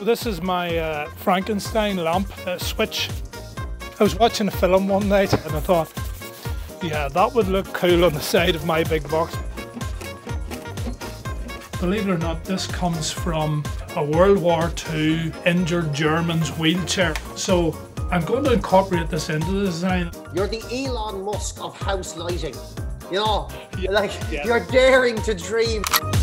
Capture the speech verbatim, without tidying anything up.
this is my uh, Frankenstein lamp uh, switch. I was watching a film one night and I thought, yeah, that would look cool on the side of my big box. Believe it or not, this comes from a World War Two injured German's wheelchair. So I'm going to incorporate this into the design. You're the Elon Musk of house lighting. You know, Yeah, like yeah. You're daring to dream.